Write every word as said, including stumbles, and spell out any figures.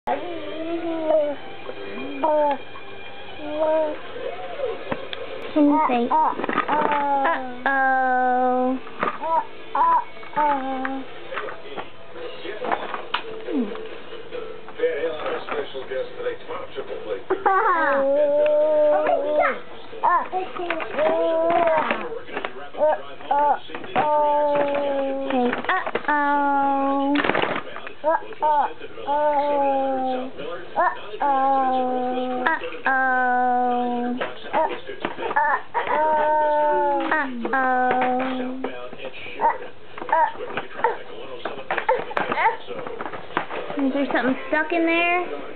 Can you say, uh-oh? Uh-oh. Special guest today, Tom Triple Plate. Is there something stuck in there?